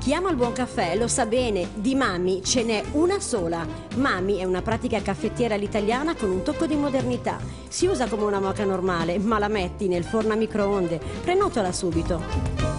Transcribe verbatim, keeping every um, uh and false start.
Chi ama il buon caffè lo sa bene, di Mami ce n'è una sola. Mami è una pratica caffettiera all'italiana con un tocco di modernità. Si usa come una moka normale, ma la metti nel forno a microonde. Prenotala subito.